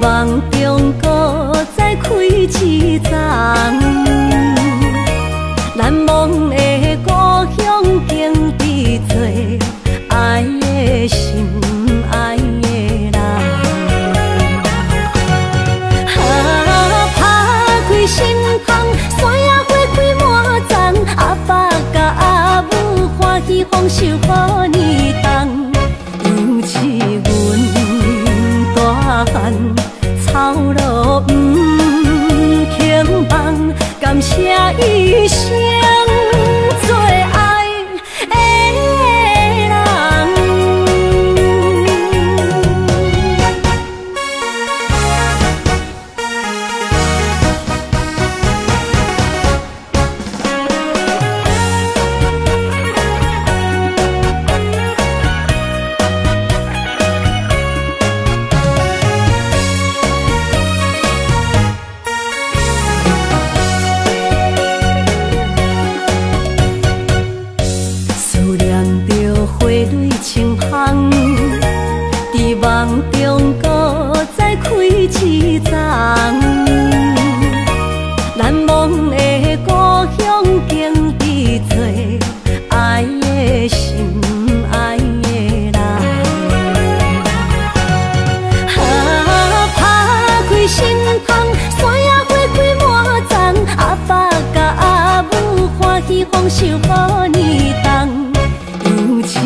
梦中搁再开一丛，难忘的故乡经历做爱的心爱的人。打开心窗，山野花开满丛，阿爸甲阿母欢喜丰收好年冬，尤是阮大汉草路不轻放，感谢一生做爱的人。清香，伫梦中搁再开一丛，难忘的故乡经历做爱的心爱的人。打开心窗，山野花开满丛，阿爸甲阿母欢喜丰收好年冬，尤是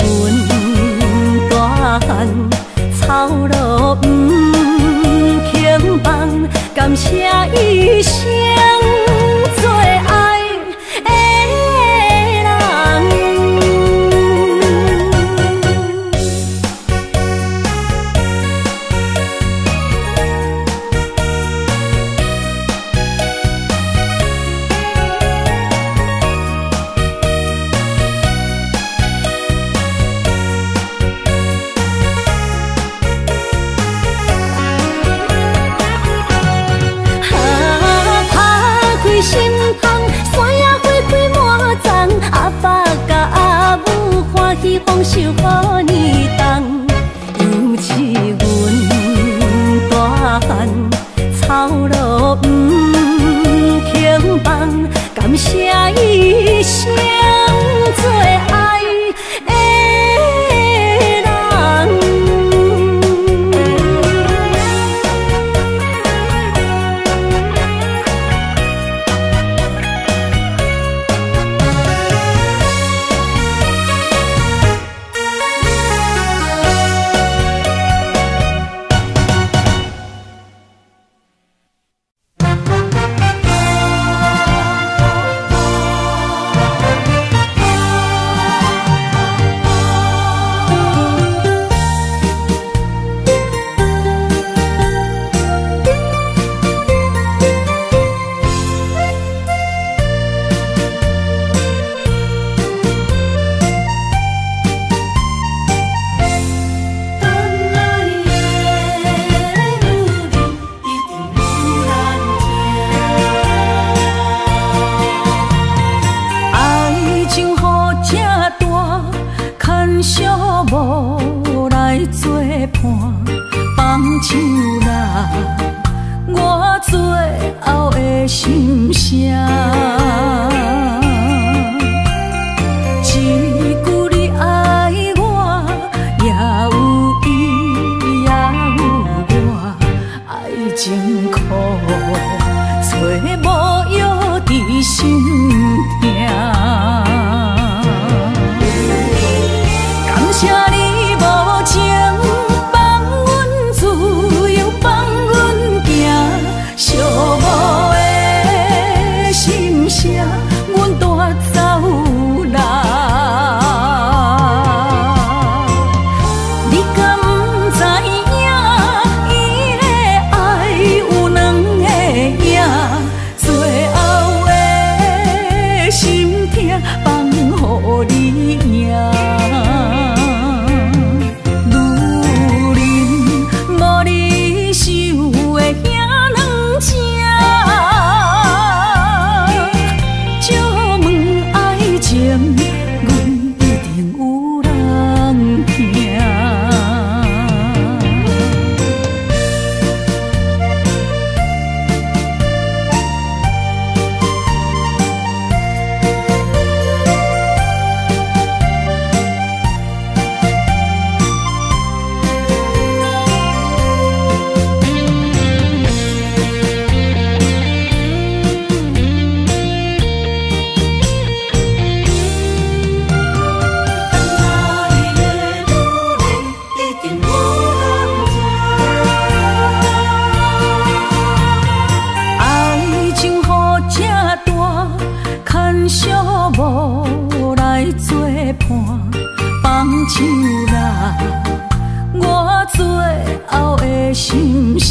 大汉草路不轻放，感谢一生做爱的人。心窗，山野花开满丛，阿爸甲阿母欢喜丰收好年冬，尤是阮大汉草路不轻放，感谢一生做爱的人。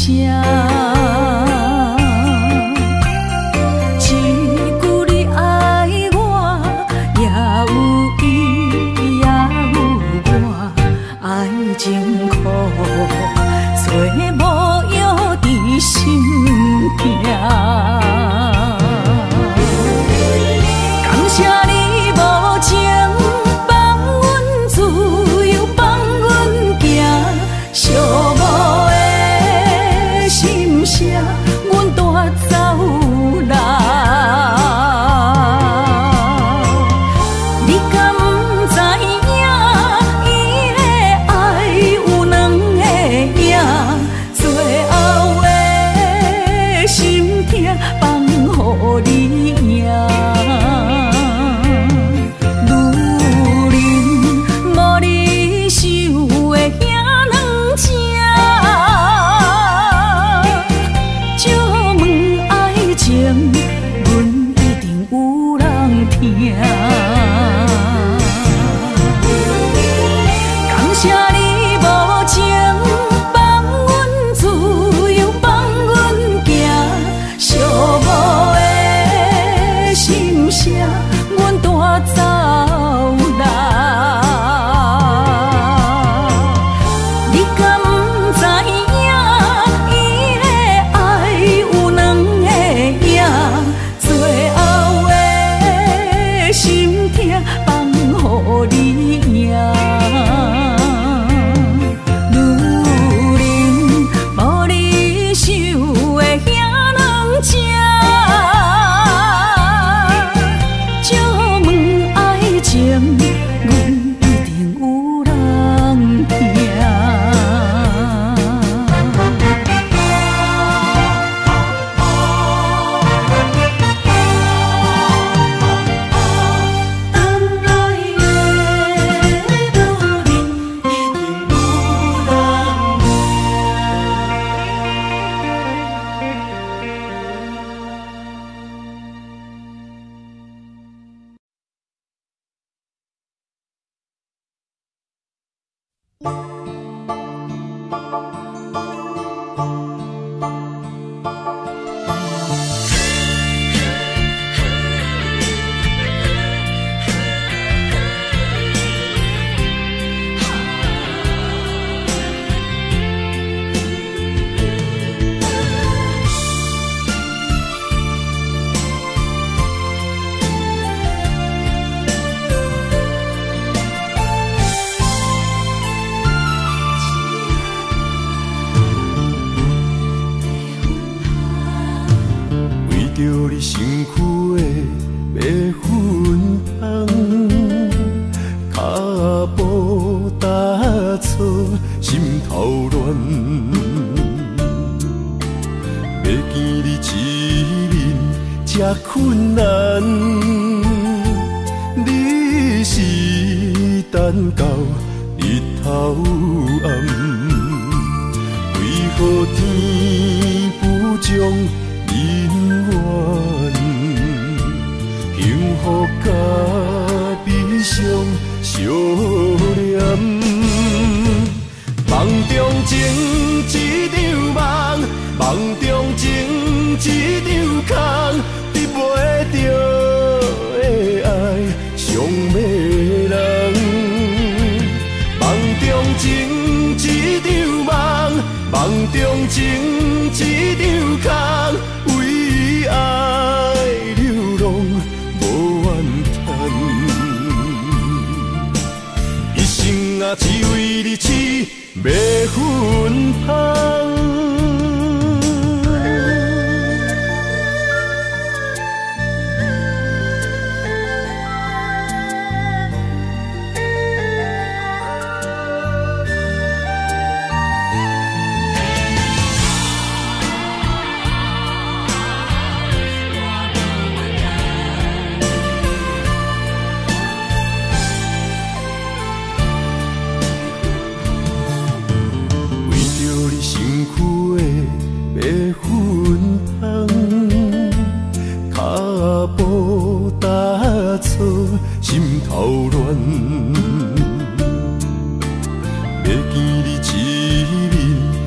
吃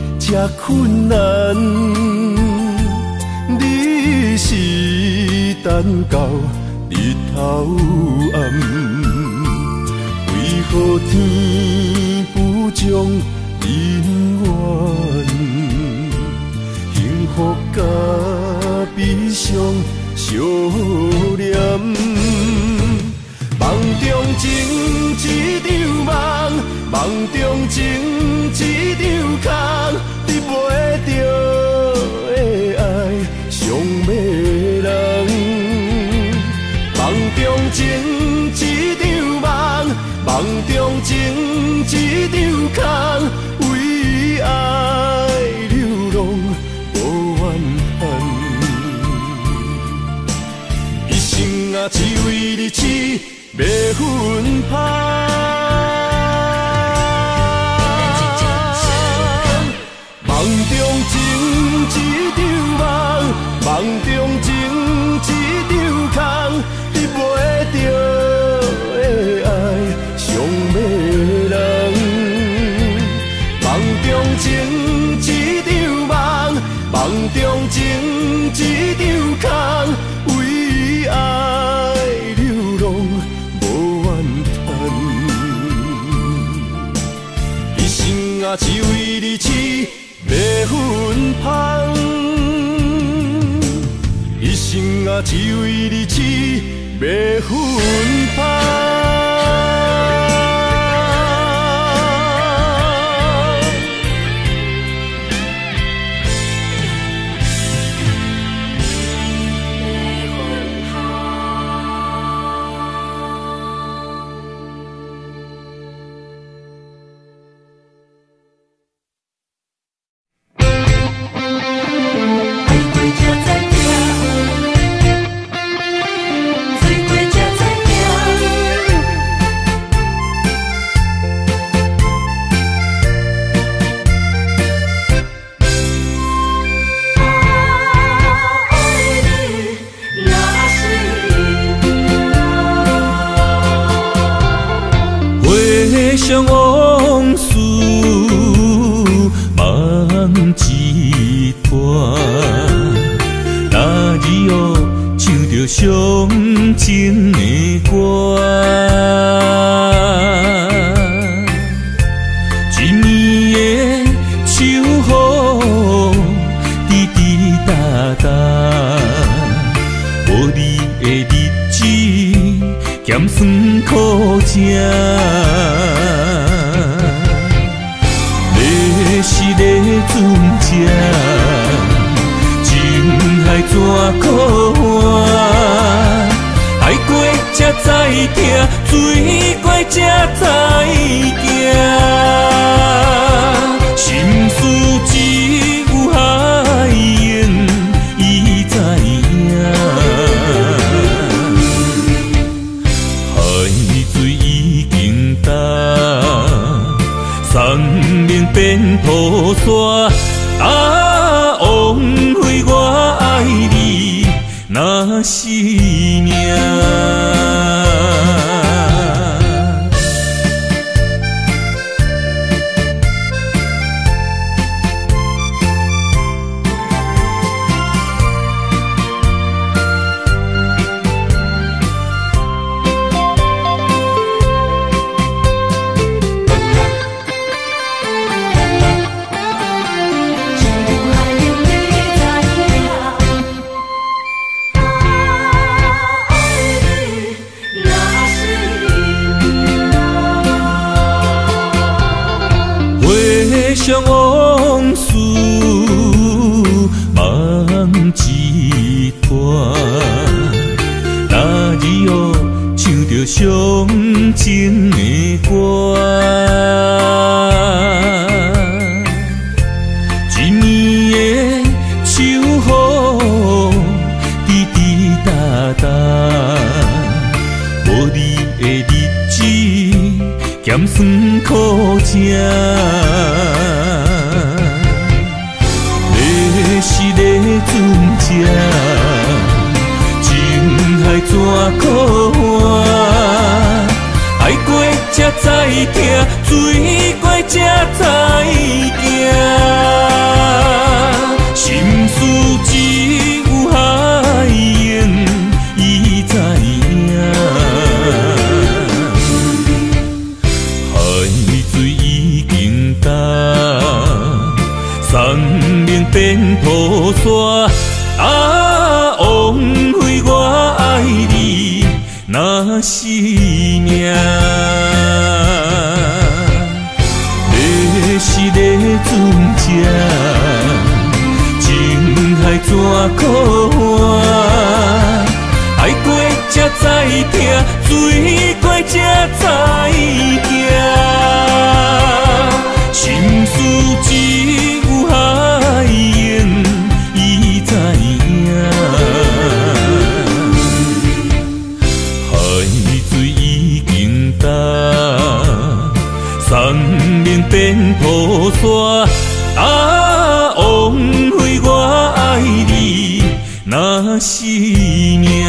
困难，你是等到日头暗，为何天不将人怨？幸福甲悲伤相连，梦中情一场梦，梦中情一场空，得袂着的爱上迷人。梦中情一场梦，梦中情一场空，为爱流浪无怨叹。一生啊，只为你痴袂分芳。梦中情一场梦，梦中情一场空，得袂着的爱上迷人。梦中情一场梦，梦中情一场空，为爱流浪无怨叹。一生啊，只为你痴袂分芳，一生啊，只为你痴袂分芳。 想往事梦一段，那日后唱着伤情的歌，一年的秋雨滴滴答答，无你的日子咸酸苦涩。是个船只，情海怎可换？爱过才知疼，水过才知行。心事只有海燕伊知影，海水已经干。山面变土沙，啊，枉费我爱你那是命。想往事梦一段，那日后唱着伤情的歌，一年的秋雨滴滴答答，无你的日子咸酸苦涩。是个船只，情海怎可换？爱过才知疼，水过才知行。 变土沙。啊，枉费我爱你那是命。是个船只，情海怎可换？爱过才知疼，水过才知行。心事只有海涌，伊知影。海水已经干。生命变土沙，啊，枉费我爱你那是命。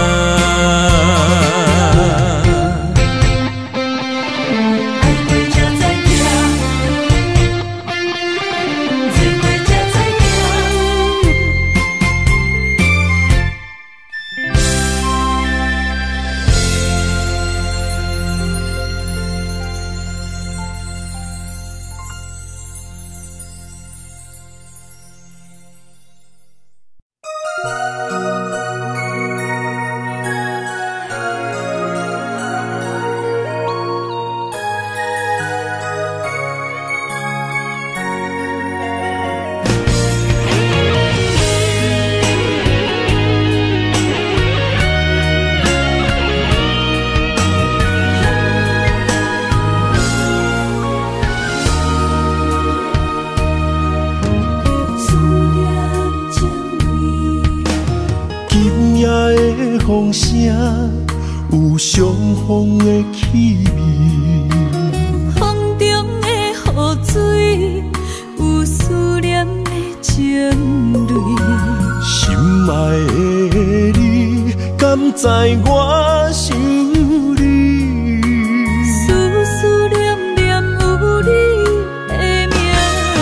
风声有相逢的气味， 风中的雨水有思念的情泪。 心爱的你，敢知我想你？ 思思念念有你的名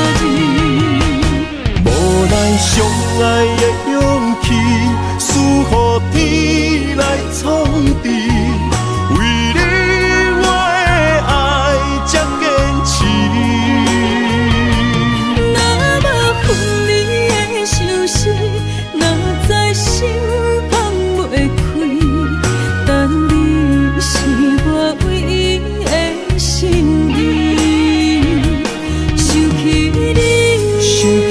字， 无奈相爱的勇气，输予天来创治。为你我的爱才坚持。 若无分离的相思，哪知心放袂开。但你是我唯一的心意，想起你，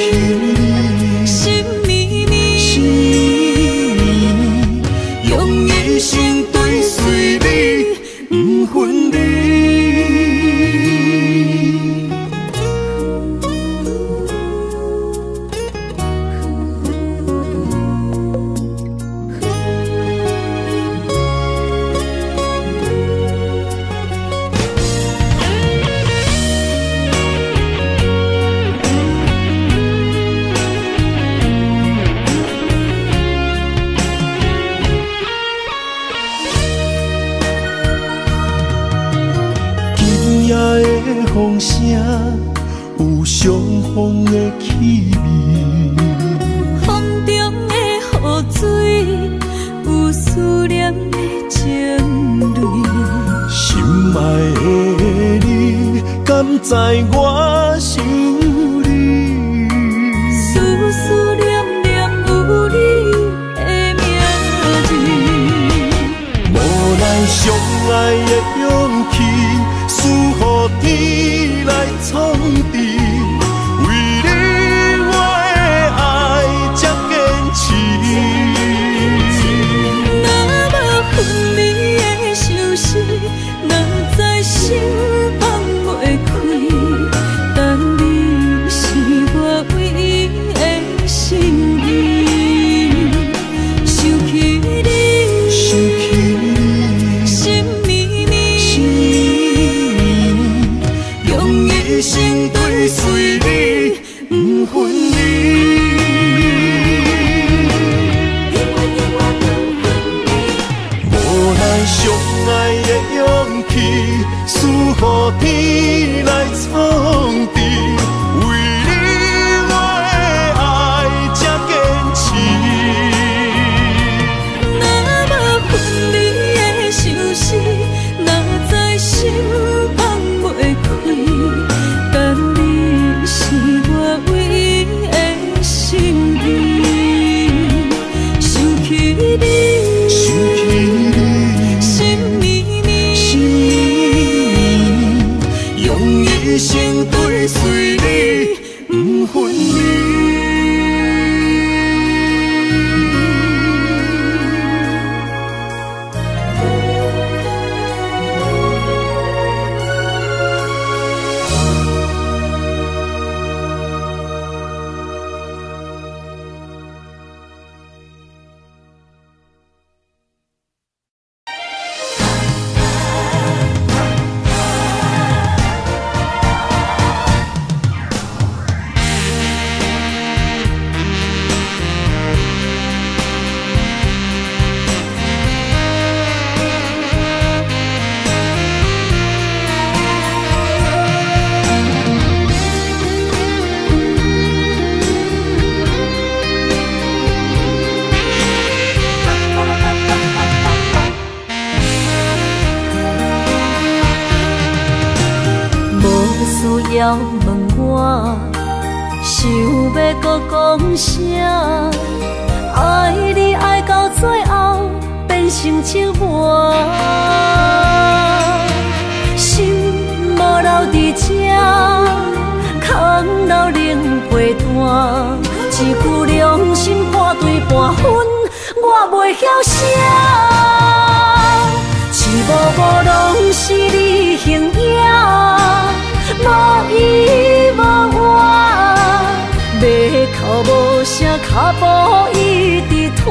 心绵绵，用一生追随你，不分离。风声有相逢的气味，风中的雨水有思念的情泪。 心爱的你，敢知我想你？ 思思念念有你的名字， 无奈相爱的勇气，输予天来创治。为你我会随你不分离。 要问我，想要搁讲啥？爱你爱到最后变成寂寞，心无留伫这，空留冷陪伴。一句良心破对半分，我袂晓写。一幕幕拢是你形影。无依无我，要哭无声，脚步一直拖。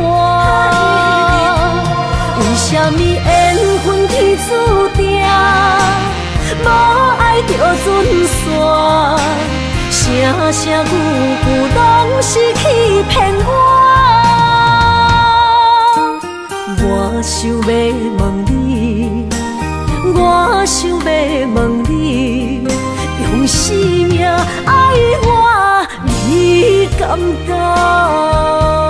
为什么缘分天注定，无爱就准线？声声句句拢是欺骗我。我想要问你，我想要问你。用生命爱我，你敢觉？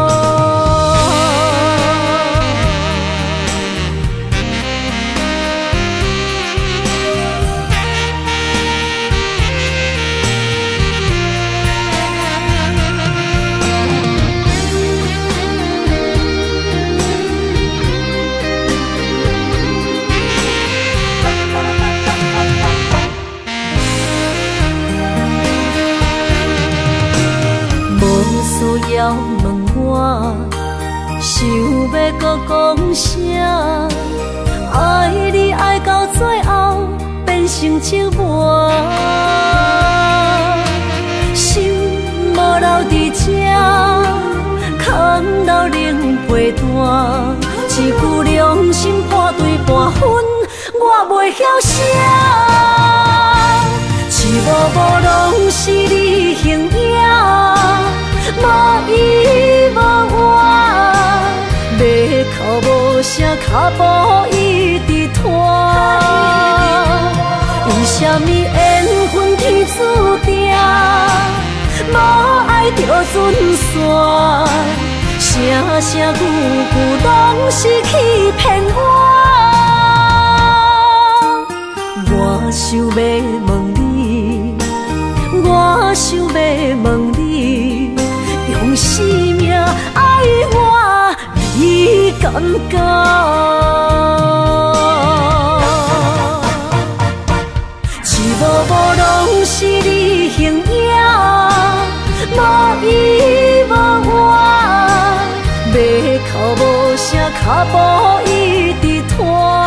要问我，想要搁讲啥？爱你爱到最后变成寂寞，心无留伫这，空留冷陪伴。一句良心破对半分，我袂晓写。一幕幕拢是你形影。无依无我，要哭无声，脚步一直拖。为什么缘分天注定，无爱就准线？声声句句拢是欺骗我。我想要问你，我想要问你。用生命爱我，你敢觉？一幕幕拢是你形影，无依无我，要哭无声，脚步一直拖。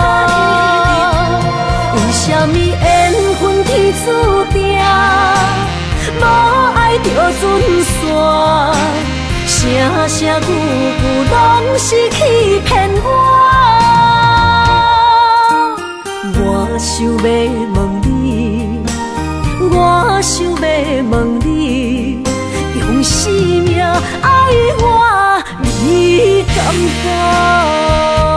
为什么缘分天注定，无爱就准线？声声句句拢是欺骗我。我想要问你，我想要问你，用生命爱我，你敢觉？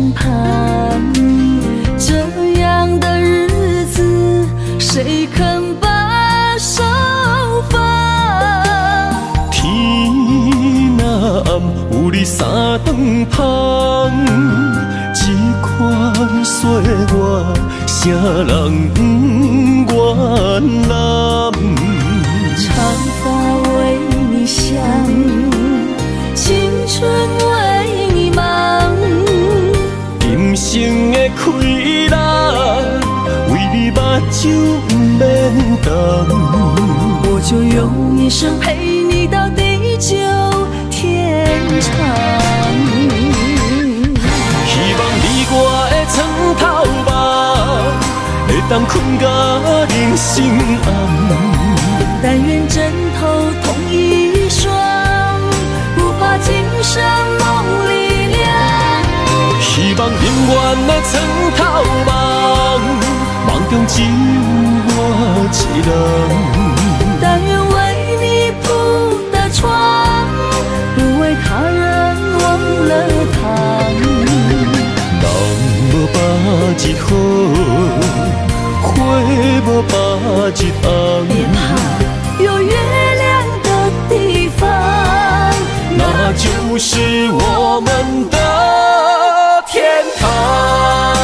身旁。这样的日子，谁肯把手放？ 天若暗，有你三顿香，这款岁月，谁人不原谅？ 长发为你香，青春为你忙。 今生的快乐，为你目睭不免干。 我就用一生陪你到地久天长。 希望你我的床头梦，会当困到人生暗。 但愿枕头同一双，不怕今生梦里凉。 希望永远的床头梦，梦中只有我一人。 但愿为你铺的床，不为他人忘了躺。 人无百日好，花无百日红。 别怕，有月亮的地方， 那就是我们的天堂。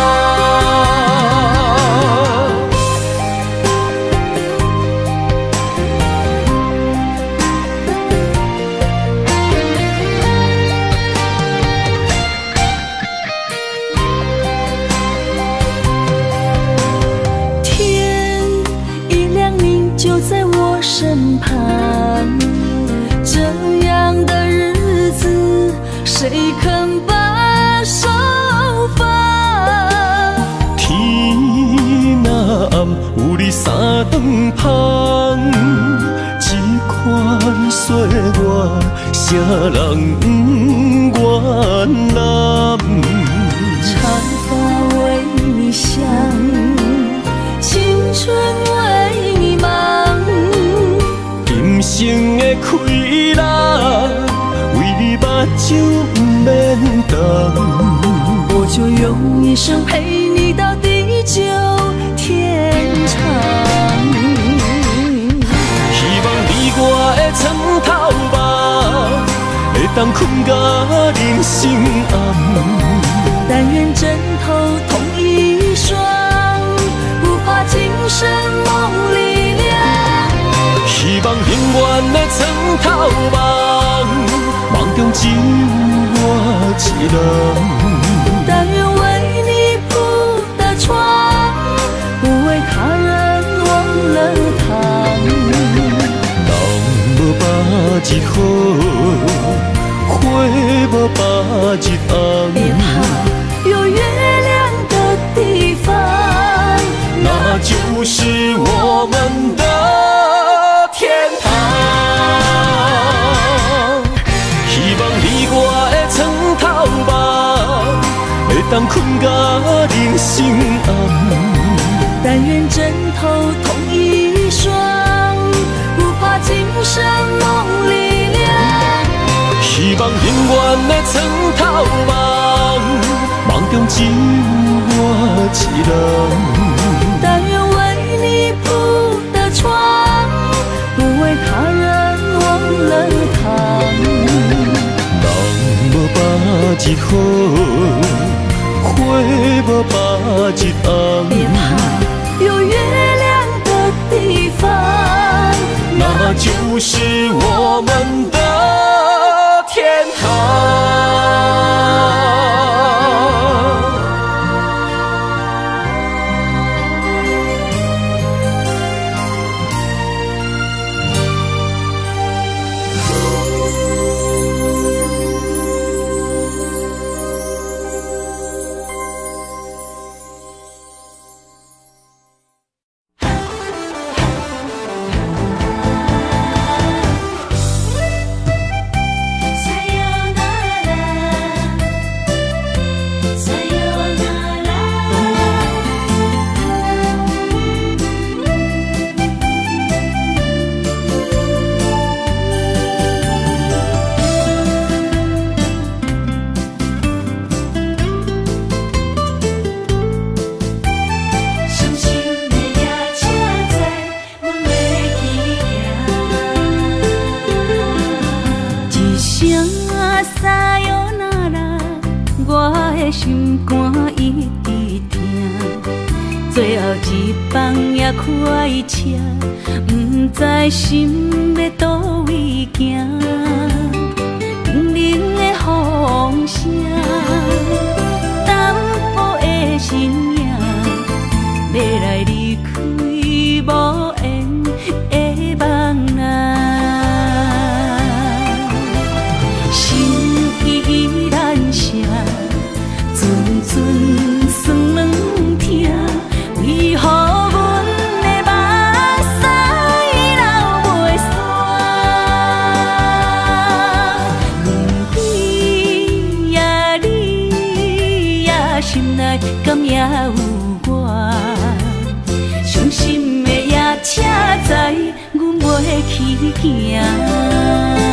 天一亮，你就在我身旁。这样的日子，谁肯把手放？ 天若暗，有你三顿香，这款岁月，谁人不原谅？ 长发为你香，青春为你忙。 今生的快乐，为你目睭不免干。 我就用一生陪你到地久天长。 希望你我的床头梦，会当困到人生暗。 但愿枕头同一双，不怕今生梦里凉。 希望永远的床头梦，梦中只有我一人。 但愿为你铺的床，不为他人忘了躺。 人无百日好，花无百日红。 别怕，有月亮的地方， 那就是我们的天堂。希望你我的床头梦，会当困到人生暗。 但愿枕头同一双，不怕今生梦里凉。 希望永远的床头梦，梦中只有我一人。 但愿为你铺的床，不为他人忘了躺。 人无百日好，花无百日红。 别怕，有月亮的地方， 那就是我们的天堂。 的心肝一直疼，最后一放也开车，不知心要倒位行，冷冷的风声，淡薄的身影，要来离开无缘的梦啊。阵酸软疼，为何阮的目屎流袂煞？问鬼呀你呀，心内敢也有我？伤心的夜车载，阮袂去行。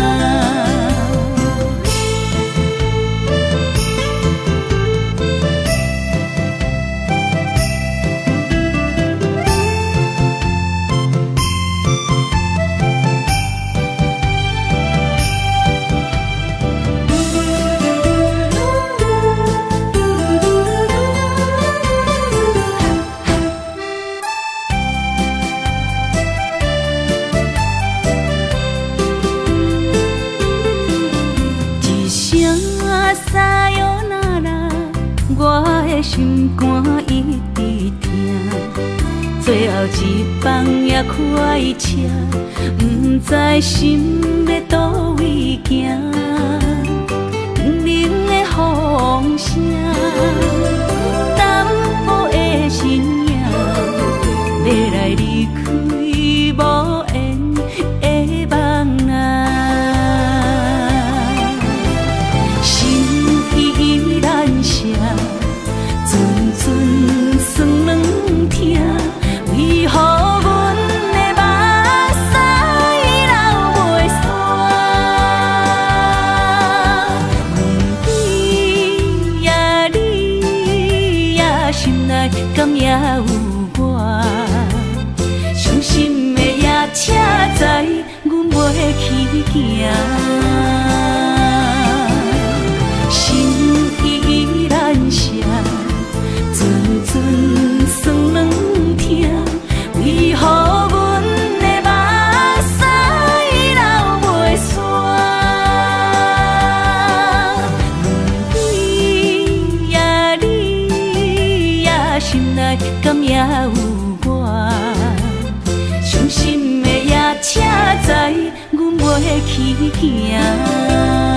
心肝一直疼，最后一放也开车，不知心要倒位行。冷冷的风声，淡薄的身影，要来离开无缘的梦啊。心依然舍。阵酸软疼，为何阮的目屎流袂煞？问鬼呀你呀，心内敢也有我？伤心的夜车载，阮袂去行。心依然舍。阵酸软疼，为何阮的目屎流袂煞？问鬼呀你呀，心内敢也有我？伤心的夜车载，阮袂去行。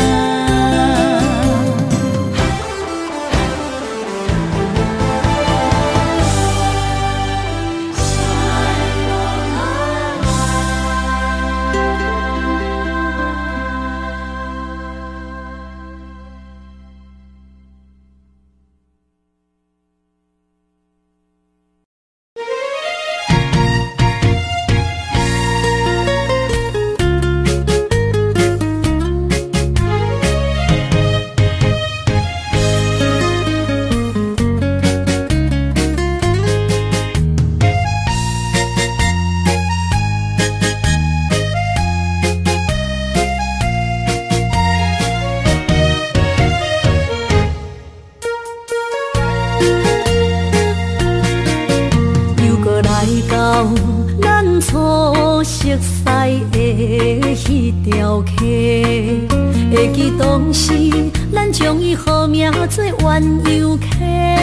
会记当时，咱将伊号名做鸳鸯溪，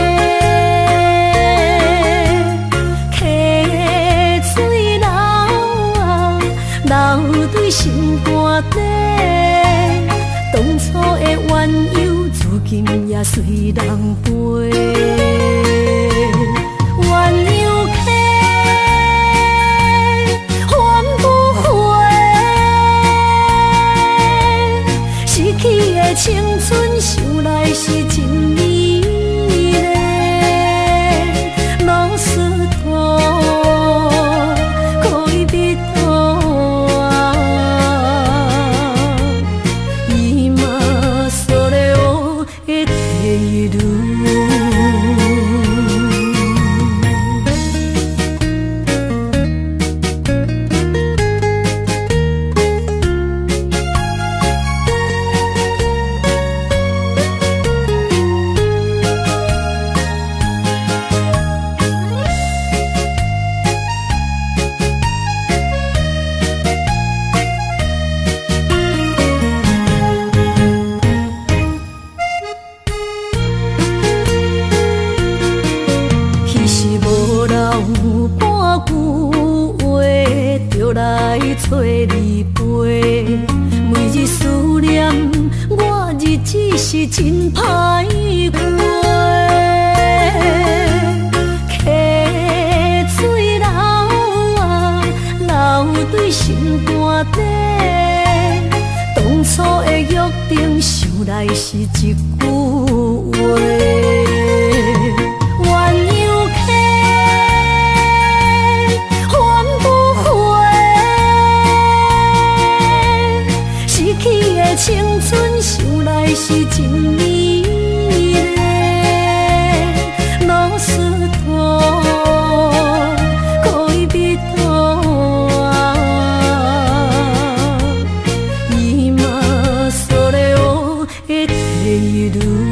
溪水流啊，流对心肝底。当初的鸳鸯，如今也随人飞。鸳鸯溪。青春想来是真美丽，拢是土，可伊别土啊，伊嘛所了的地路。 找你陪，每日思念，我日子是真歹过。溪水流啊，流对心肝底。当初的约定，想来是一句话。青春想来是真美丽，老师徒可以比拖啊，伊嘛所咧我的地路。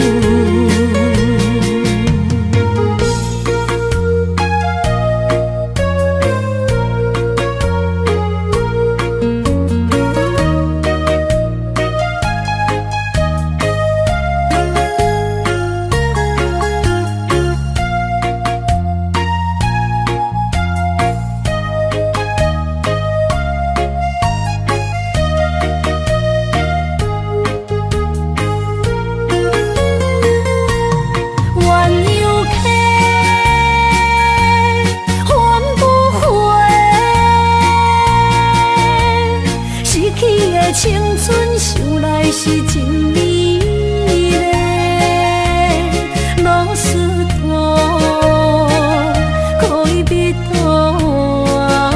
青春想来是真美丽，老师徒可以比拖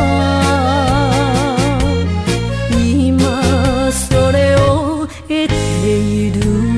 啊，伊嘛所咧我的地路。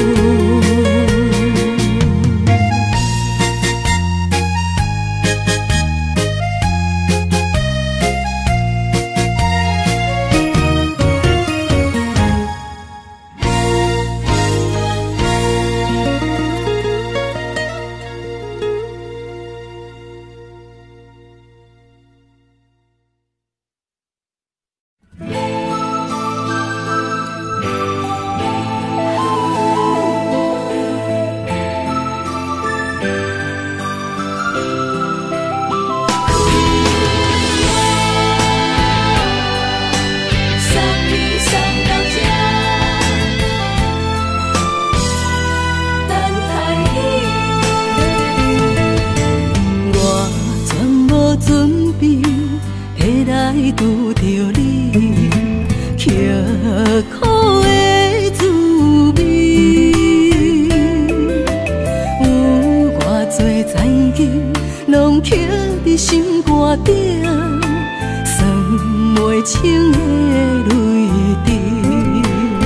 拄着你，刻苦的滋味，有偌多曾经，拢刻伫心肝顶，算袂清的泪滴。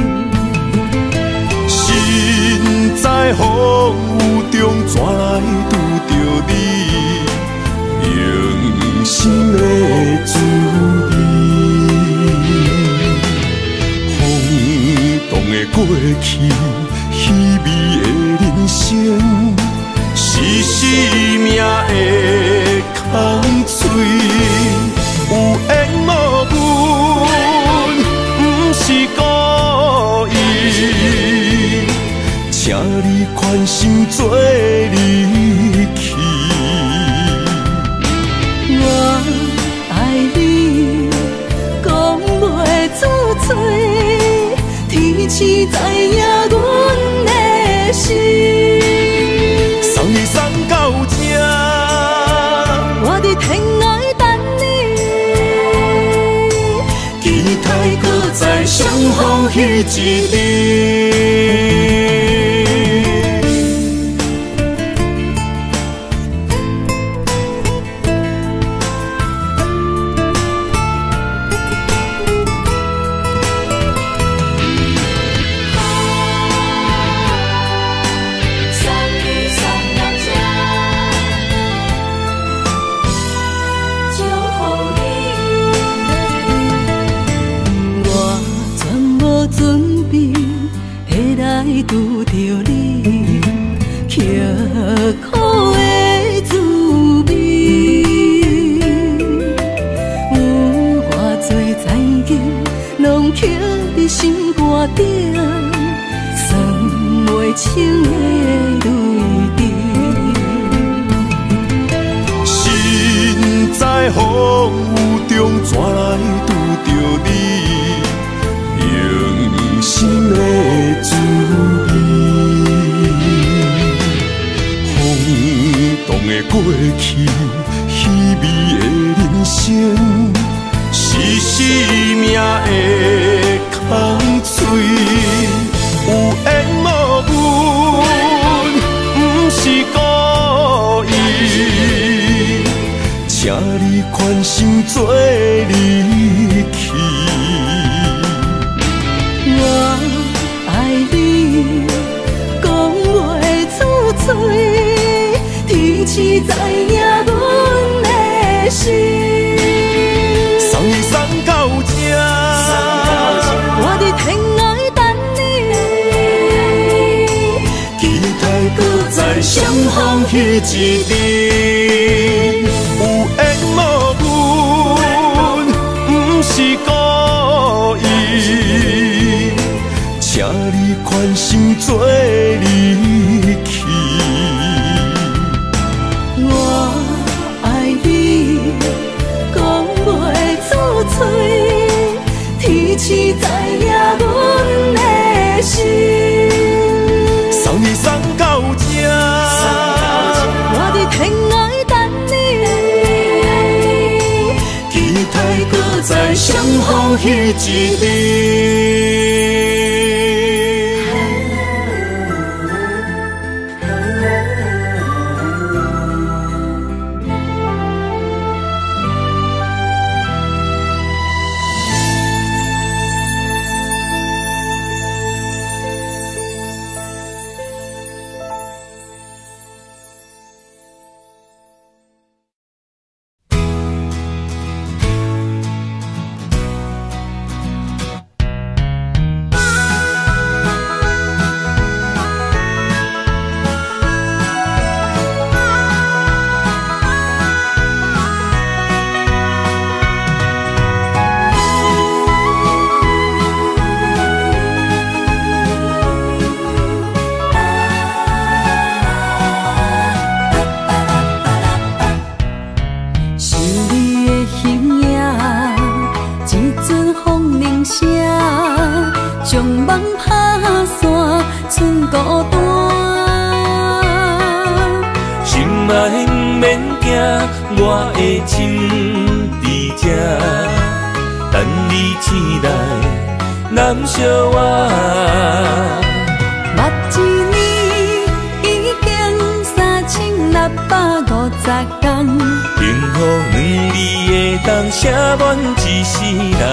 心在风雨中，怎来拄着你？用心的滋味，风动的过去，稀微的人生，是生命的空嘴，有缘无分，不是故意，请你宽心做离去。 我爱你，讲袂出嘴，天赐知影阮的心。 送你送到这， 我伫天涯等你， 期待搁再相逢彼一日。 拄着你，刻苦的滋味，有偌多曾经，拢刻伫心肝顶，算袂清的泪滴。心在风雨中，怎来拄的空嘴，有缘无分，不是故意，请你宽心做离去。 我爱你，讲袂出嘴，天赐知影阮的心。 送你送到这， 我伫天涯等你， 期待搁再相逢彼一日。有缘无分，不是故意，请你宽心做离去。 我爱你，讲袂出嘴，天赐知影阮的心。 送你送到这， 我伫天涯等你， 期待搁再相逢彼一日。 我的心伫这，等你醒来，难相我。 目一年已经3650天， 幸福两字的当写满一世人。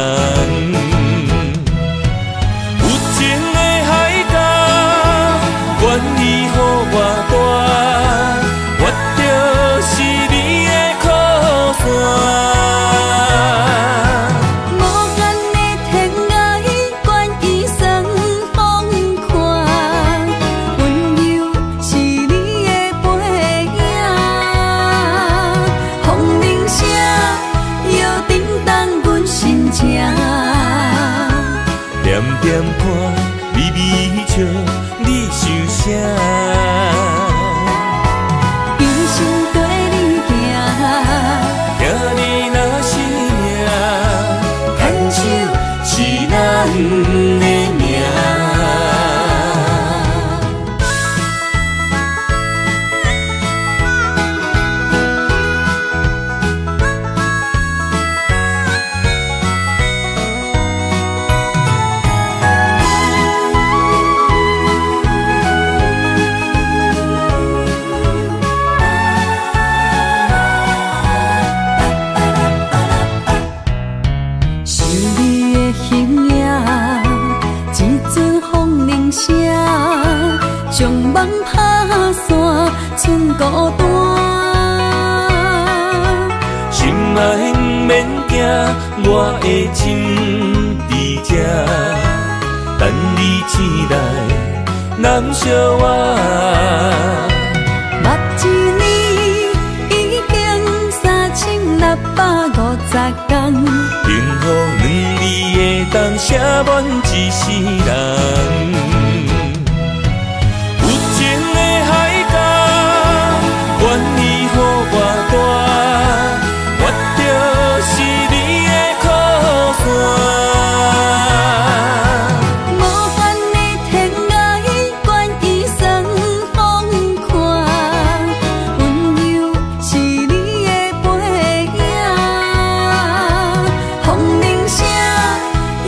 有情的海角，愿意予我大。点看，微微笑，你想啥？ 一生跟你行， 听你若是命，牵手是咱的命。将梦打散，剩孤单。 心爱不免惊，我的心伫这，等你醒来，难相我。 目一年已经3650天， 幸福两字的当写满一世人。 有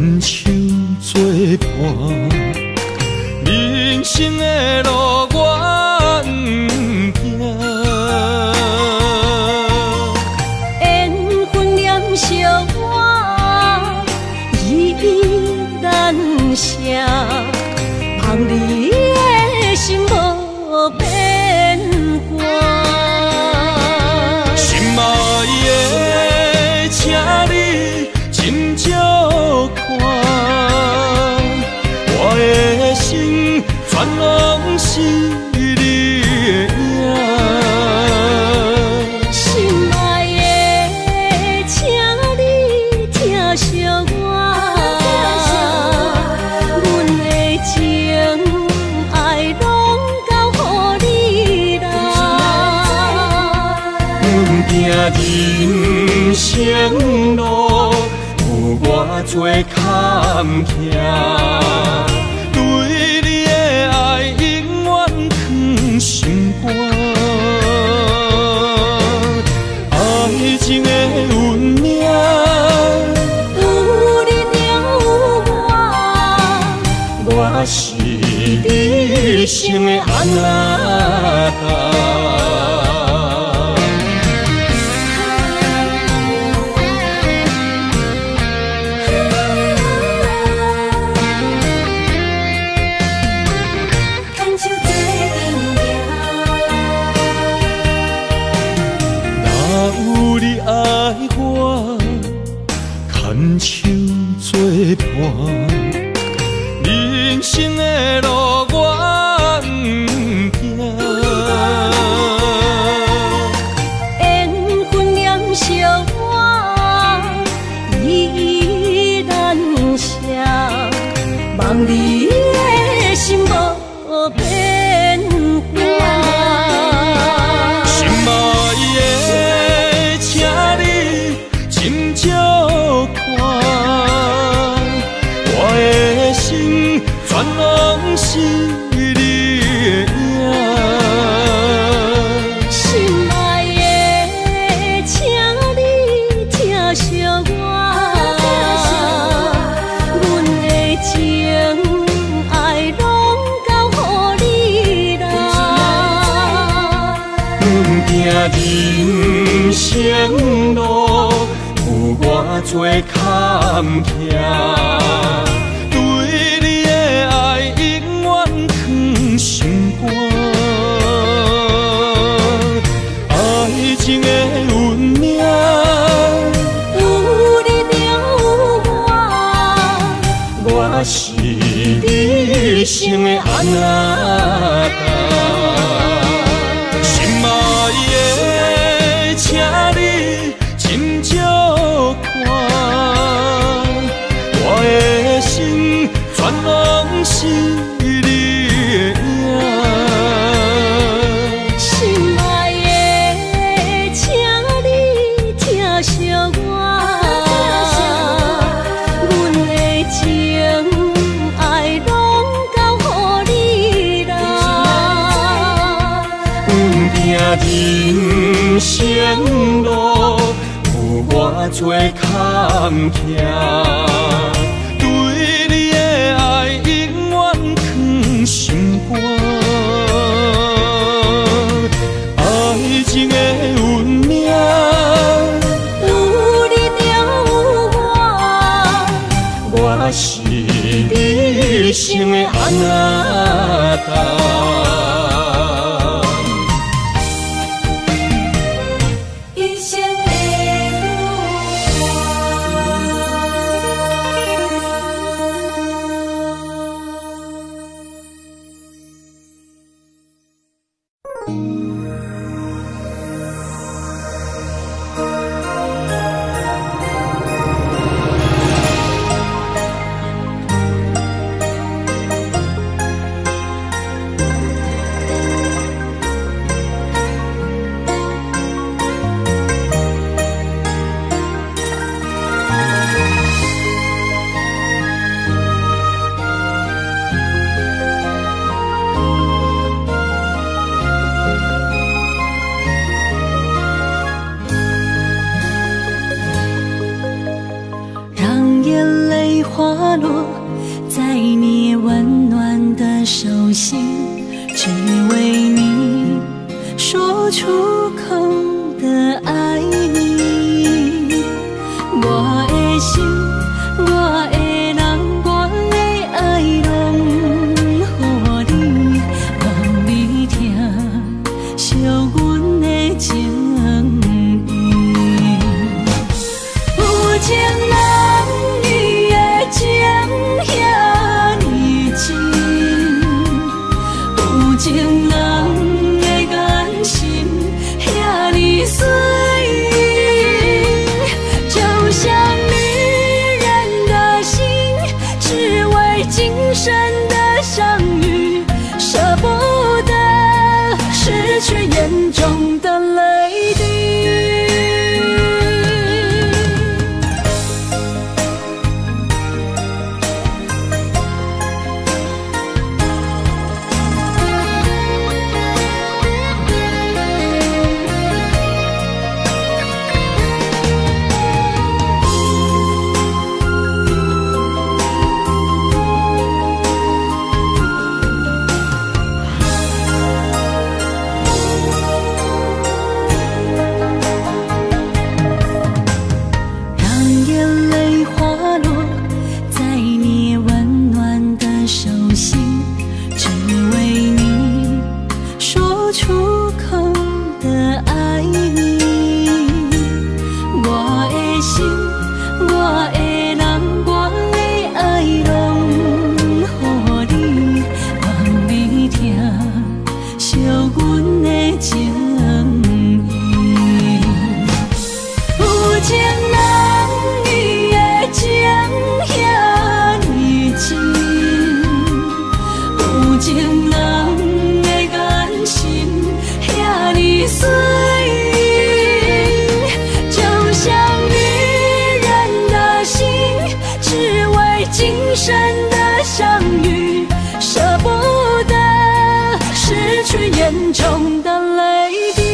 牵手作伴，人生的路我不行。 缘分念惜我，依然写，望你的心无变卦。 心爱的，请你斟酌看，我的心全拢是你的影。 心爱的，请你疼惜我，阮的情爱拢交予你啦。 阮行人生路，有偌多坎坷，对你的爱永远藏心肝。爱情的运命， 有你了我是你生的安那达。牵手作伴，人生的路我不行。 缘分念惜我，依然写，望你的心无变卦。 心爱的，请你斟酌看，我的心全拢是你的影。 心爱的，请你疼惜我，阮的情爱拢交予你啦。 阮行人生路，有偌多坎坷，对你的爱永远藏心肝。爱情的运命， 有你了我是你生的安那达。心爱的，请你斟酌看，我的心全拢是你的影。 心爱的，请你疼惜我，阮的情爱拢交予你啦。 阮行人生路，有偌多坎坷，对你的爱永远藏心肝。爱情的运命， 有你了我是你生的安那达。 一生的泪滑落在你温暖的手心，只为你说出口的爱你。我的心，我的人，我的爱拢予你，望你听惜阮的情意。有情人伊的情遐尼真，有情人的眼神遐尼水。今生的相遇，舍不得失去眼中的泪滴。眼中的泪滴，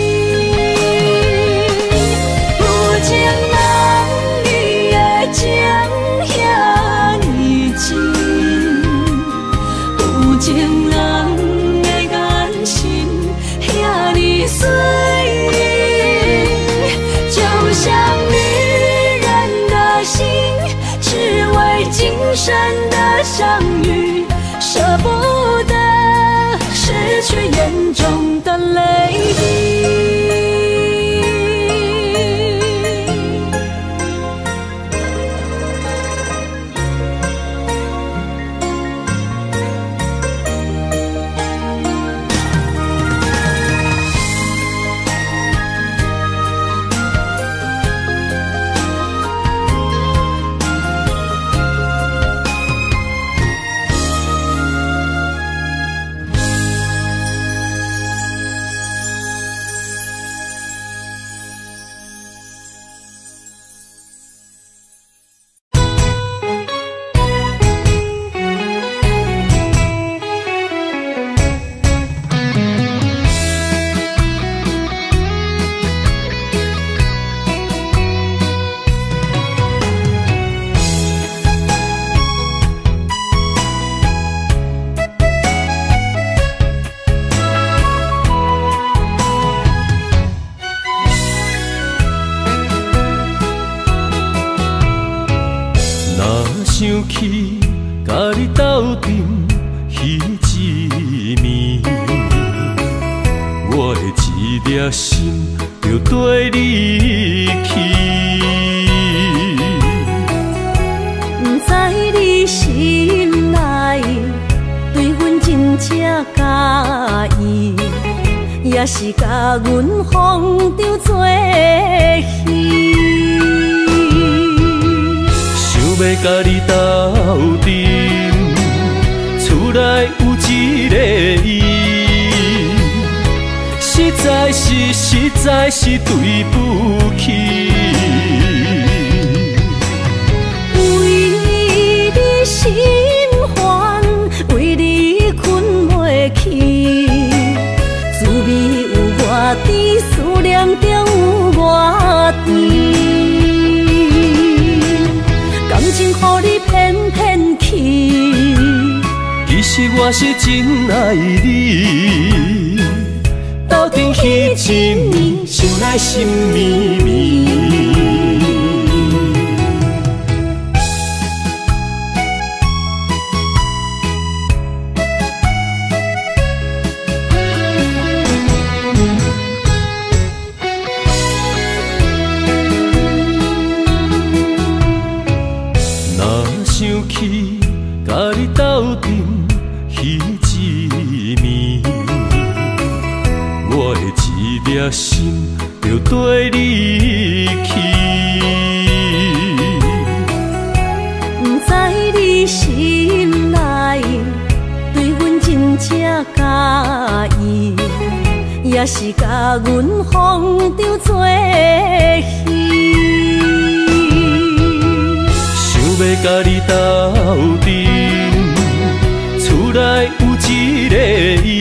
有情人伊的情遐尼真，有情人的眼神遐尼水，就像女人的心，只为今生的相遇，舍不得失去眼中的泪滴。 想起甲你斗阵彼一暝，我的一粒心就跟你去。 不知你心内对阮真正介意，也是甲阮放着做戏。 要甲你斗阵，厝内有一个伊，实在是对不起。 为你心烦，为你困袂去，滋味有外甜，思念中有外甜。感情予你骗我是真爱你，斗阵彼一暝，想来心绵绵。想起甲你斗阵彼一暝，我的一粒心就跟你去。 不知你心内对阮真正介意，也是甲阮放着做戏。 要甲你斗阵，厝内有一个伊，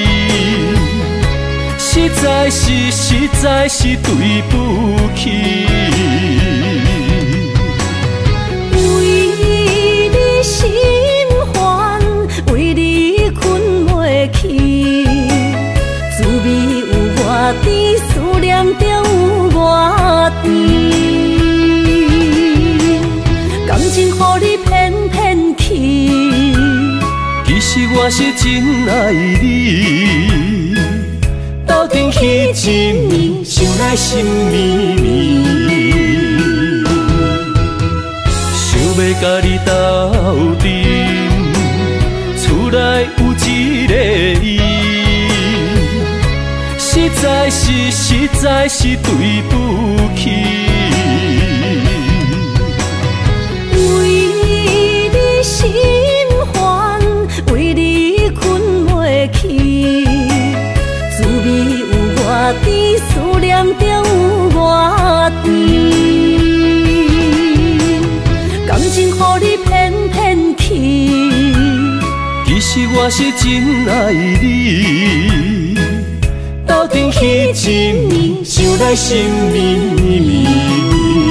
实在是对不起。 为你心烦，为你困袂去，滋味有外甜，思念就有外甜。感情予你骗骗去， 其实我是真爱你，斗阵彼一暝，想来心绵绵。想要甲你斗阵，厝内有一个伊，实在是对不起。 心烦，为你困袂去，滋味有外甜，思念就有外甜。感情予你骗骗去， 其实我是真爱你，斗阵彼一暝，想来心绵绵。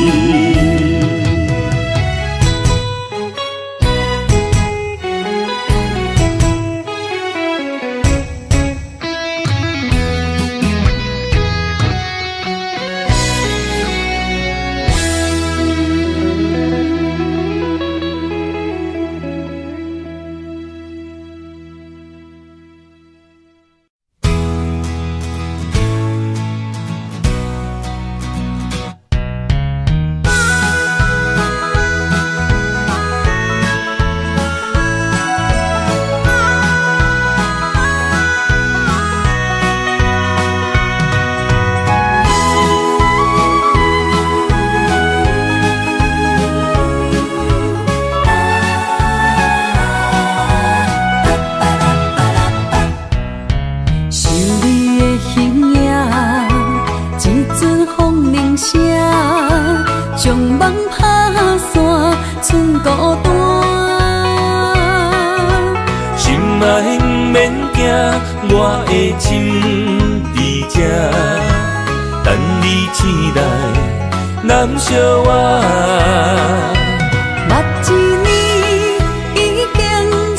我的心在这，等你醒来，难相我。 目一年已经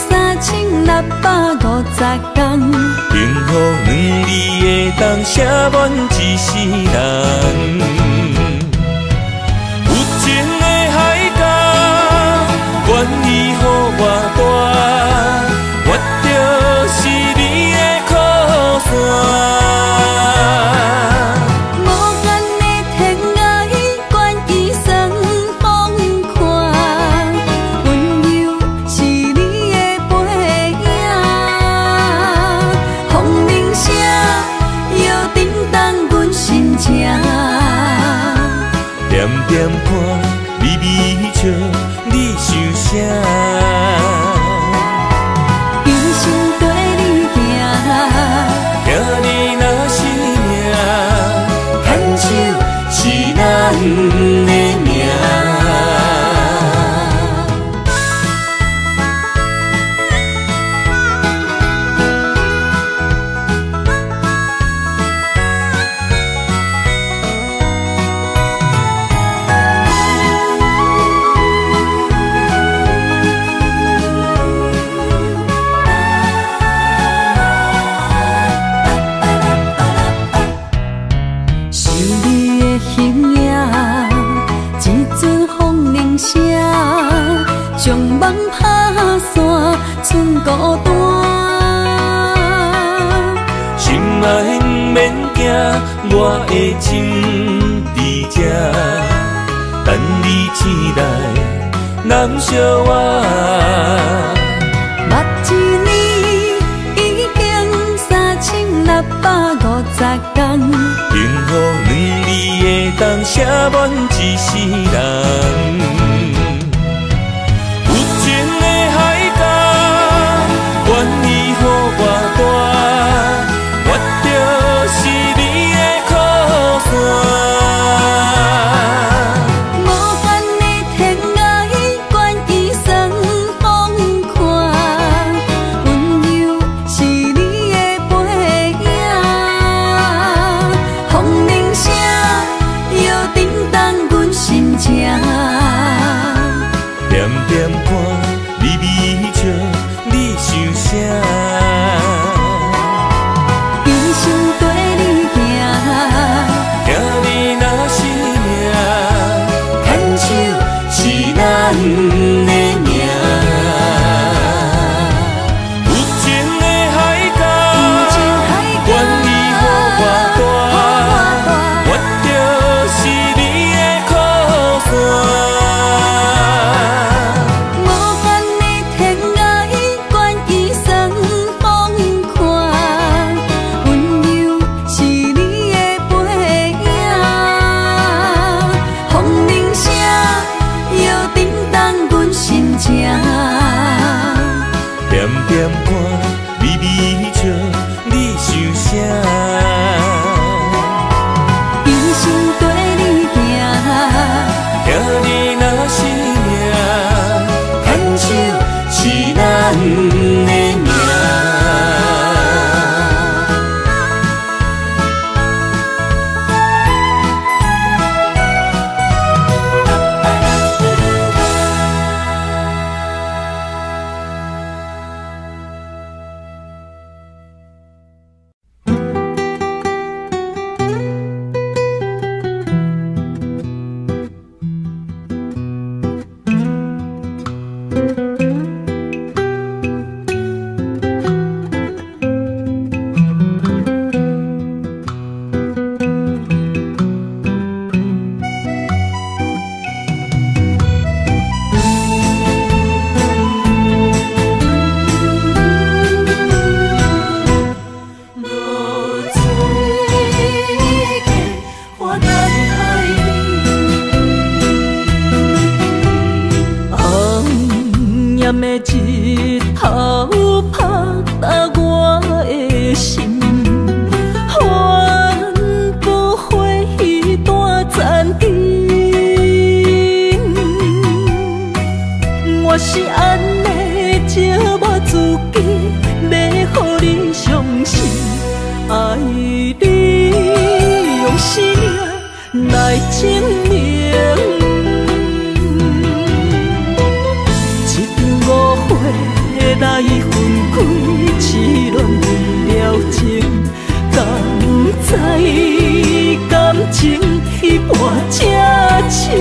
3650天， 幸福两字的当写满一世人。有情的海角，愿意予我带，我就是你的靠山。点点看，微微笑，你想啥？ 一生跟你行， 听你若是命，牵手是咱的命。 将梦打散，剩孤单。 心爱免惊，我的心伫这，等你醒来，难相偎。 目一年已经3650天， 幸福两字会当写满一世人。有情的海角，愿意予我带，我就是你的靠山。 无限的天涯，愿意算风看，温柔是你的背影。风铃声摇叮当阮心情， 点点看，微微笑，你想啥？ 一生跟你行， 听你若是命，牵手是咱的命。有情的海角，愿意予我带，我就是你的靠山。 无限的天涯，愿意算风看，温柔是你的背影。风铃声摇叮当阮心情， 点点看，微微笑，你想啥？ 一生跟你行， 听你若是命，牵手是咱的命。 暗的日头拍打我的心，帆布花雨断残灯。我是安尼借我自己，要予你相信，爱你用生命来证明。来分开，痴恋为了情，敢知感情一半才深。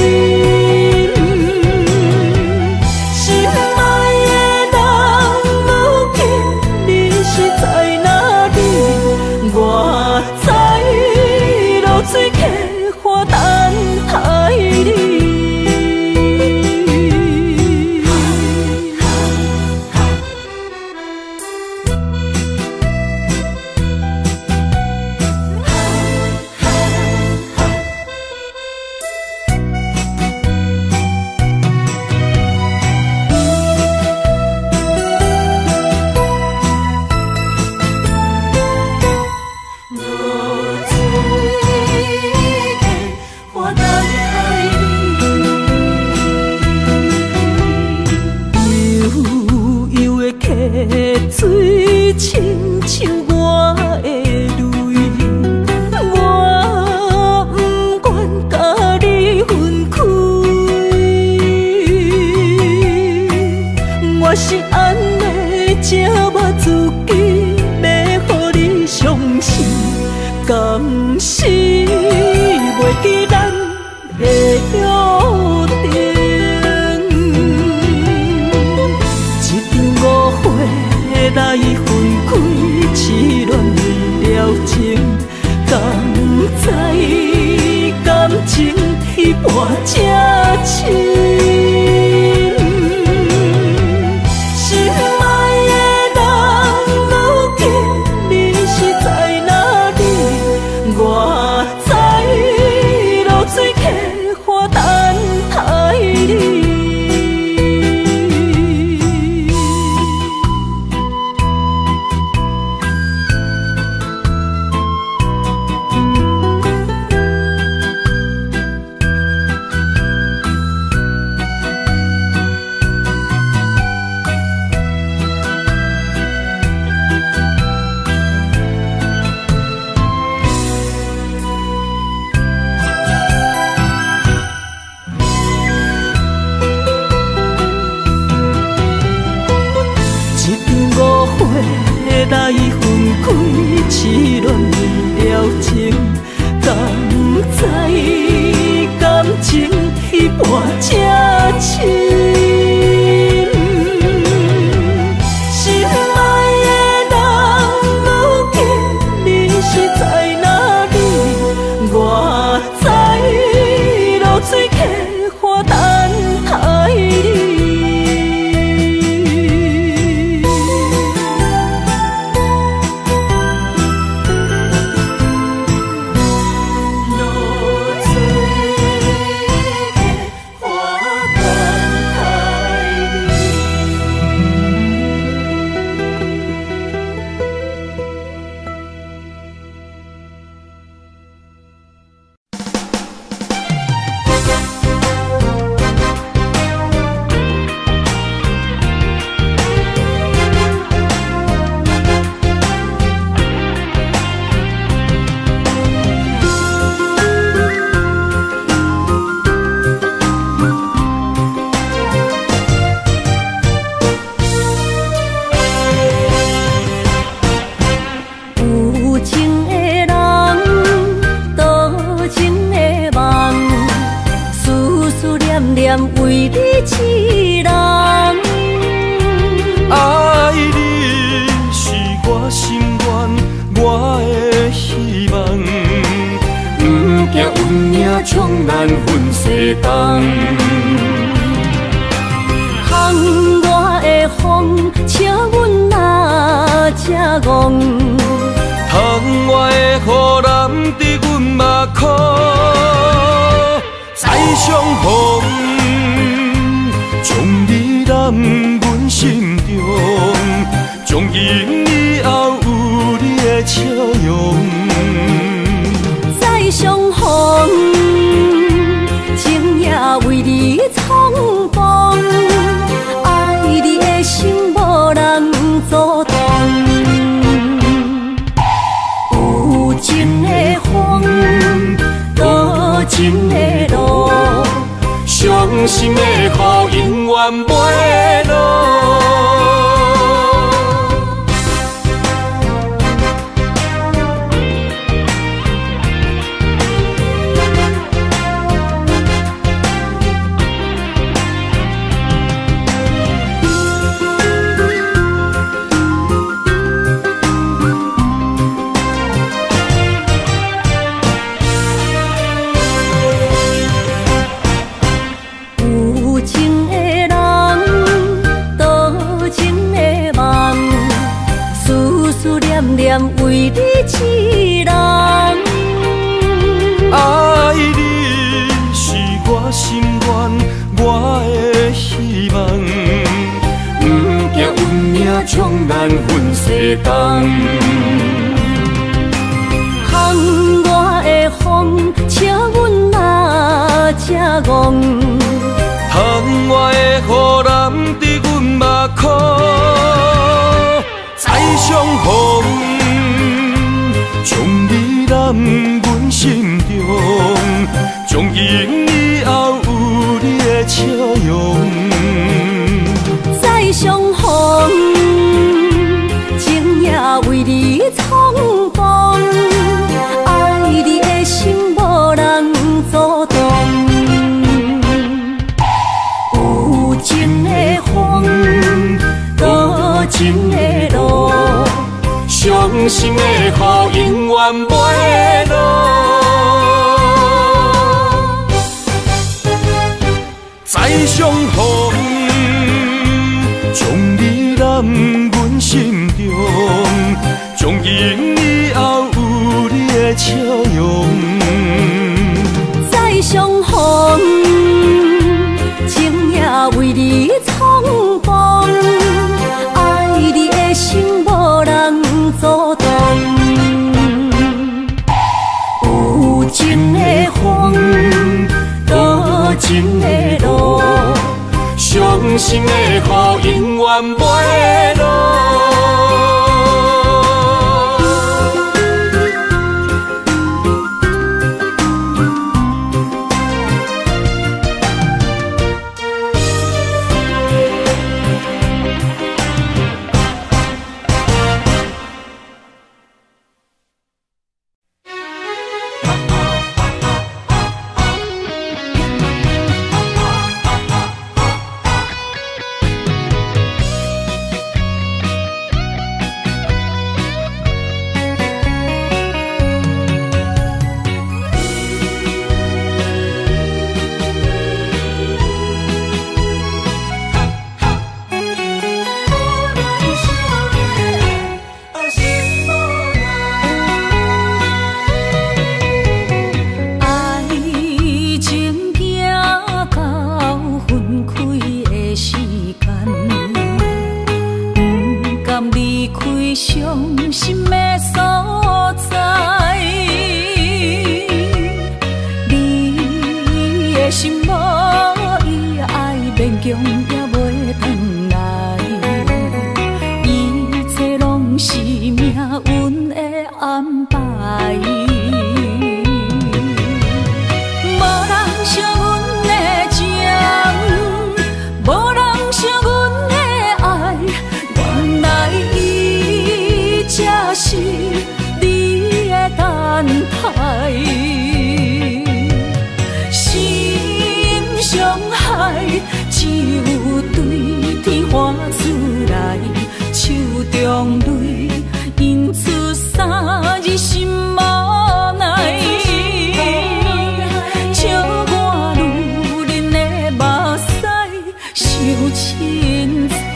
心爱的人，如今你是在哪里？我在露水客花等待你。水亲像我的泪，我不愿甲你分开。我是安尼借我自己，要予你相信，敢是袂记咱的约定。 咱分世间。 窗外的风，笑阮哪这戆。 窗外的雨淋伫阮目眶，再相逢，将你揽阮心中，从今以后有你的笑容。 再相逢，情也为你冲动，爱你的心无人阻挡。有情的风，多情的路，伤心的雨永远袂落。为你一人， 爱你是我心愿，我的希望。不惊运命将咱分世间。 窗外的风，笑阮哪这戆。 窗外的雨淋伫阮目眶，再相逢。将你揽阮心中，从今以后有你的笑容。 再相逢，情也为你冲动，爱你的心无人阻挡。有情的风，多情的路，伤心的雨永远袂落。 再相逢，将你揽阮心中，从今以后有你的笑容。 再相逢，情也为你冲动，爱你的心无人阻挡。有情的风，多情的路，伤心的雨永远袂落。 凊彩。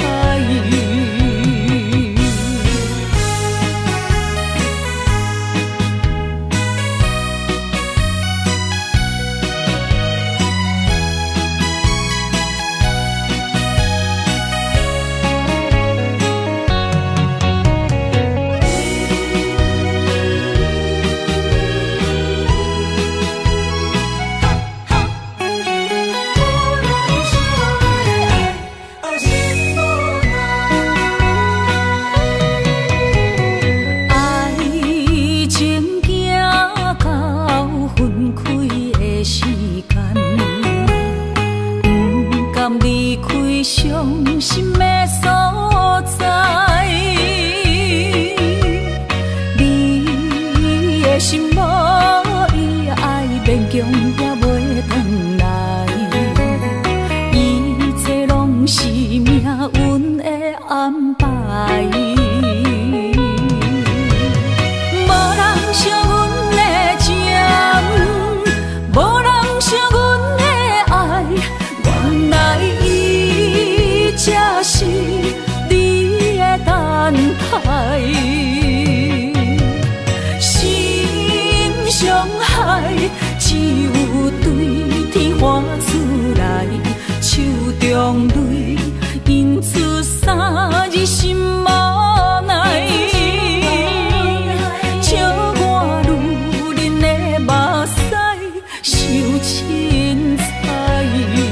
伤心的所在，你的心无伊爱勉强也袂转来，一切拢是命运的安排。无人惜阮的情，无人惜阮的爱，原来才是你的等待，心伤害只有对天喊出来，手中泪印出三字心无奈，笑我女人的目屎受凊彩。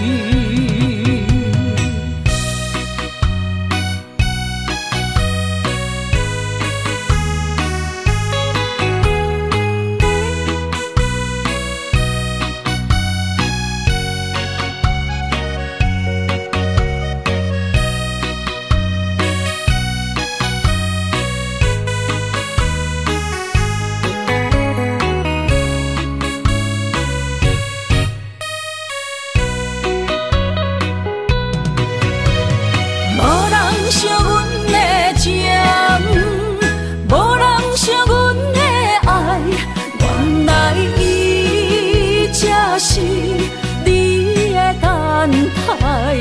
是你的等待，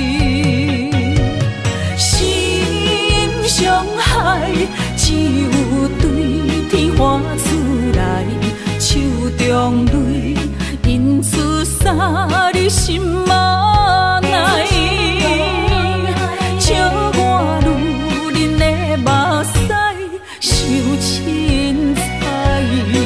心伤害只有对天喊出来，手中泪印出三字心无奈，笑我女人的目屎受凊彩。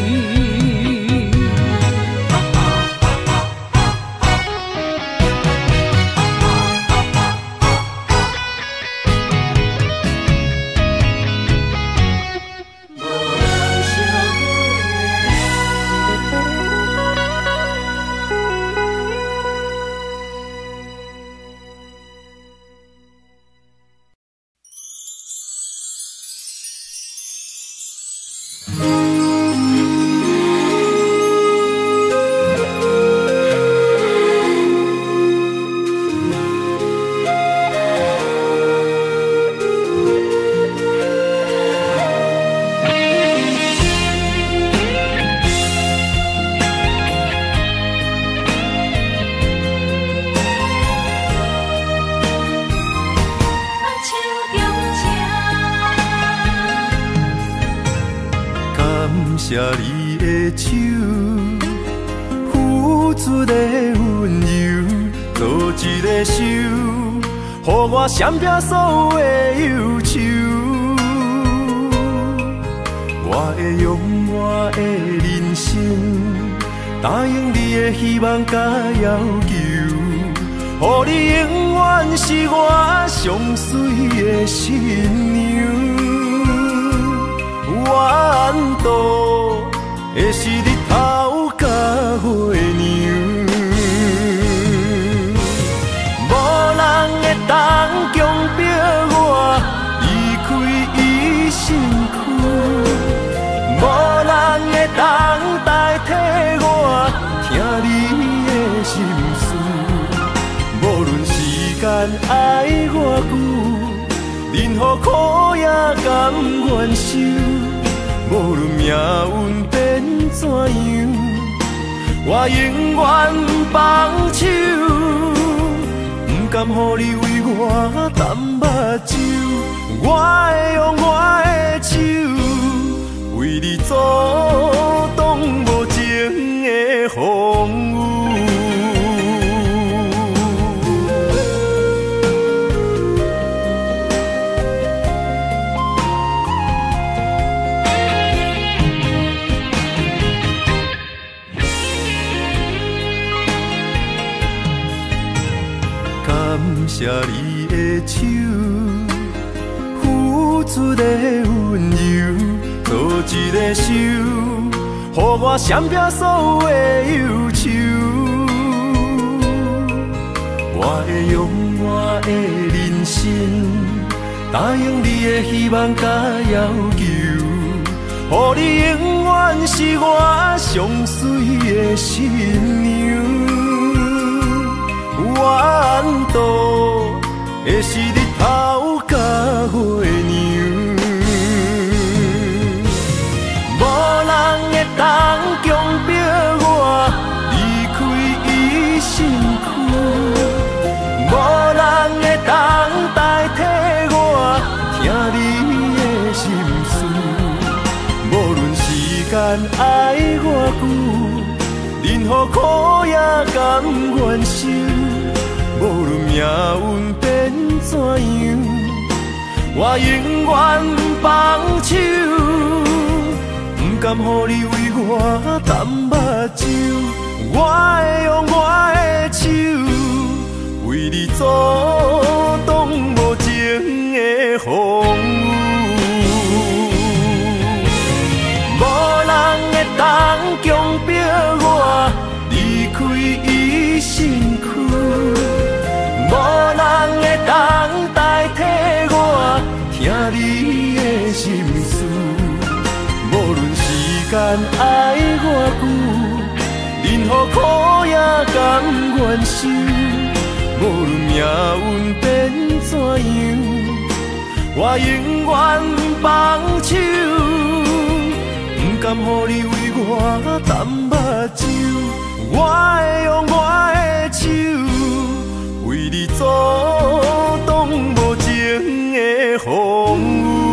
谢你的手，付出的温柔，做一个手，予我闪避所有的忧愁。我会用我的人生，答应你的希望甲要求，予你永远是我上水的新娘。缘途会是日头甲月亮，无人会当强迫我离开伊身躯，无人会当代替我听你的心事。无论时间爱偌久，任何苦也甘愿受。无论命运变怎样，我永远放手，不甘予你为我淡目睭，我会用我的手，为你阻挡无情的风雨。感谢你的手，付出的温柔，做一个手，予我闪避所有的忧愁。我会用我的人生，答应你的希望甲要求，予你永远是我上水的新娘。缘途会是日头甲月亮，无人会当强迫我离开伊身躯，无人会当代替我听你的心事。无论时间爱我久，任何苦也甘愿受。无论命运变怎样，我永远放手，不甘予你为我淡目睭。我会用我的手，为你阻挡无情的风雨。无人会当强迫我离开伊身躯。无人会当代替我听你的心事，无论时间爱我久，任何苦也甘愿受。无论命运变怎样，我永远放手，不甘予你为我淡目睭。我会用我的手，为你阻挡无情的风雨。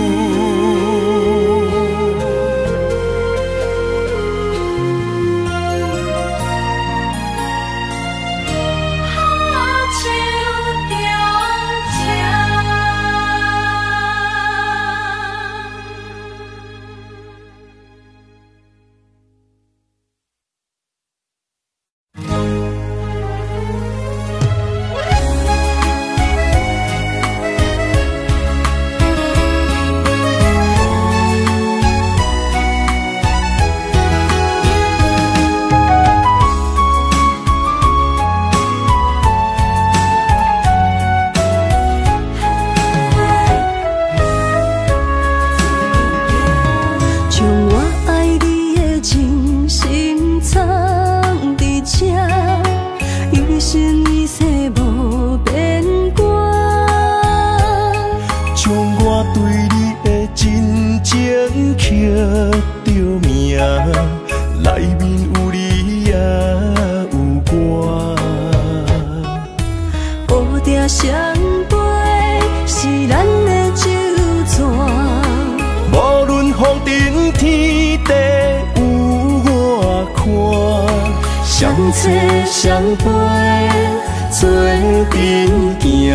相陪做阵行，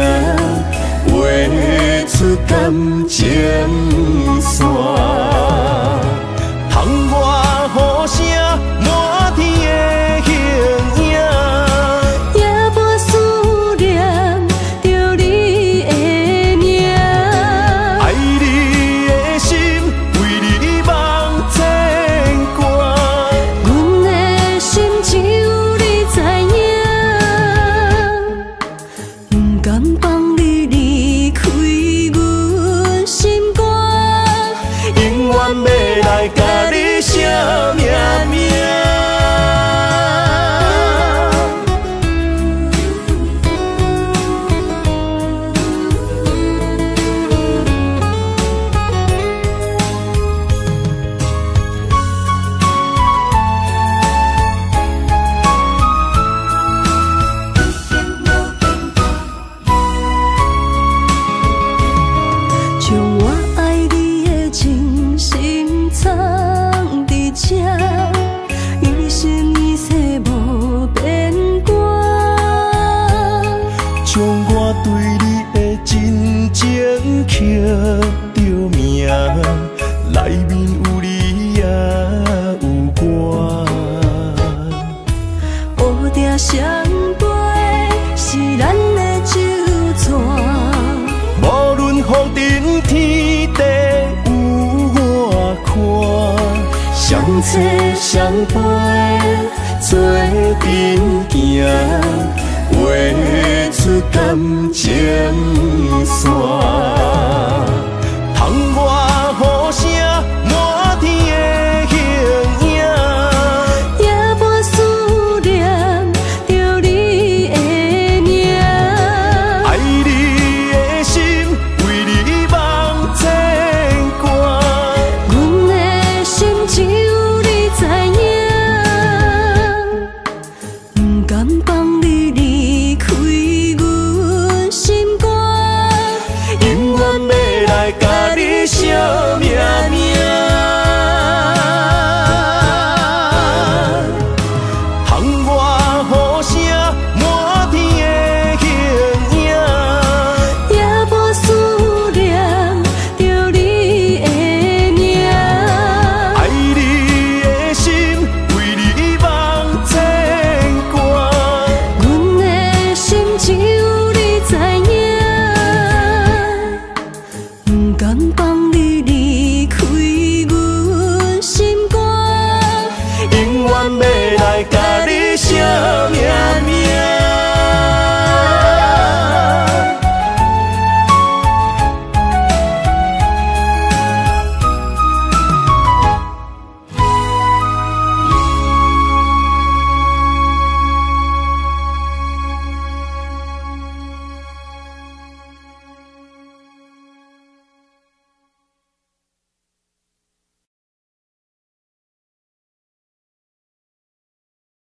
画出感情线。窗外雨声满天的形影， 夜半思念着你的名。 爱你的心为你梦牵挂， 阮的心只有你知影。不甘放你离开阮心肝。 刻着名，内面有你也有我。 乌蝶双飞是咱的酒泉， 无论风尘天地有我看，相切相陪做阵行，画出感情线。